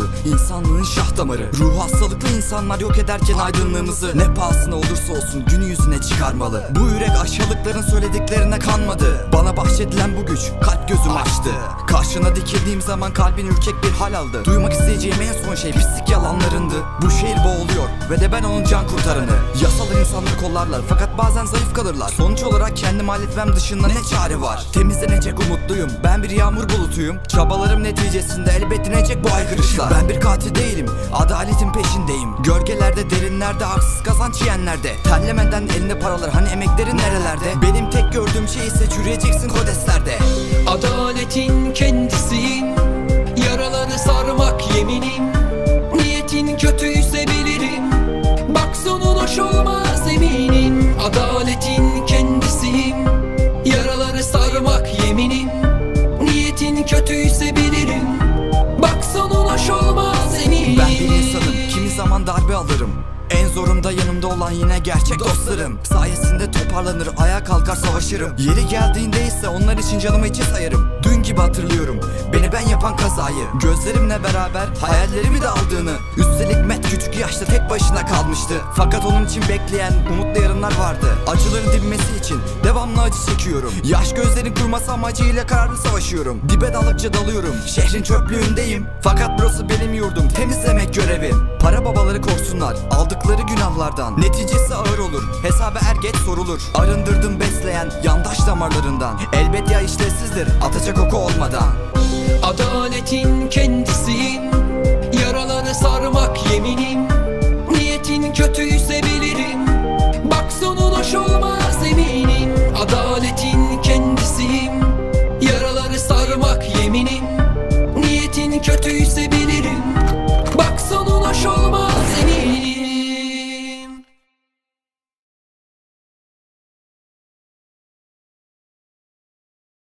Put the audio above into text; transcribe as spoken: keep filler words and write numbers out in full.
insanlığın şah damarı. Ruh hastalıklı insanlar yok ederken aydınlığımızı ne pahasına olursa olsun gün yüzüne çıkarmalı. Bu yürek aşağılıkların söylediklerine kanmadı. Bana bahşedilen bu güç kalp gözümü açtı. Karşına dikildiğim zaman kalbin ürkek bir hal aldı. Duymak isteyeceğim en son şey pislik yalanlarındı. Bu şehir boğuluyor ve de ben onun can kurtaranı. Yasal insanları kollarlar fakat bazen zayıf kalırlar. Sonuç olarak kendim halletmem dışında ne çare var? Temizlenecek umutluyum, ben bir yağmur bulutuyum. Çabalarım neticesinde elbet dinecek bu aykırışlar. Ben bir katil değilim, adaletin peşindeyim. Gölgelerde, derinlerde, haksız kazanç yiyenlerde. Terlemeden eline paralar, hani emeklerin nerelerde? Benim tek gördüğüm şey ise çürüyeceksin kodeslerde. Adaletin kendisiyim, yaraları sarmak yeminim. Niyetin kötüyse bilirim, bak sonun hoş olmaz eminim. Adaletin kendisiyim, yaraları sarmak yeminim. Niyetin kötüyse bilirim, bak sonun hoş olmaz eminim. Ben bir insanım, kimi zaman darbe alırım. En zorumda yanımda olan yine gerçek dostlarım. Sayesinde toparlanır, ayağa kalkar savaşırım. Yeri geldiğinde ise onlar için canımı içe sayarım. Dün gibi hatırlıyorum beni ben yapan kazayı. Gözlerimle beraber hayallerimi de aldığını. Üstelik Met küçük yaşta tek başına kalmıştı. Fakat onun için bekleyen umutlu yarınlar vardı. Acıların dinmesi için devamlı acı çekiyorum. Yaş gözlerin kurması amacıyla kararlı savaşıyorum. Dibe daldıkça dalıyorum, şehrin çöplüğündeyim. Fakat burası benim yurdum, temizlemek görevim. Para babaları korksunlar aldıkları günahlardan. Neticesi ağır olur, hesabı er geç sorulur. Arındırdım besleyen yandaş damarlarından. Elbet ya işlevsizdir atacak oku olmadan. Adaletin kendisiyim, yaraları sarmak yeminim. Niyetin kötüyse bilirim, bak sonun hoş olmaz eminim. Adaletin kendisiyim, yaraları sarmak yeminim. Niyetin kötüyse bilirim,